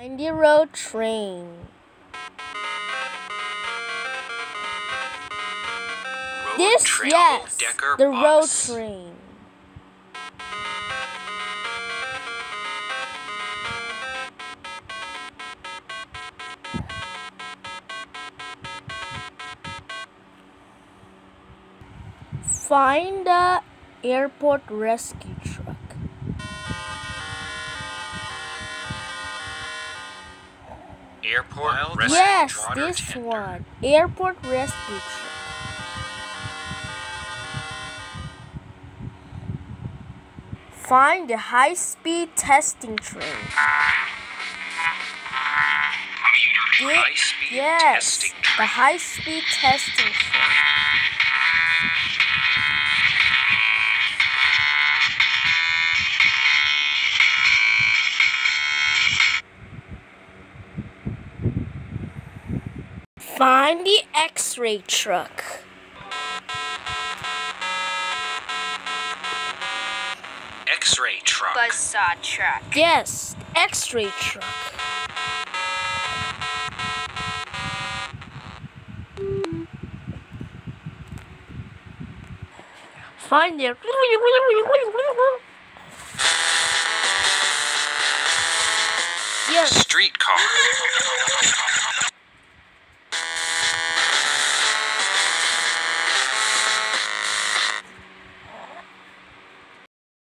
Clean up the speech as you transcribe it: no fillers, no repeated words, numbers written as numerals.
Find the road train. Yes, the road train. Find the airport rescue truck. Airport rescue Yes, truck. this one. Airport rescue truck. Find the high-speed testing train. High-speed Yes, testing the train. high-speed testing train. Find the X-ray truck. X-ray truck. Buzzsaw truck. Yes, X-ray truck. Find the yes. Streetcar.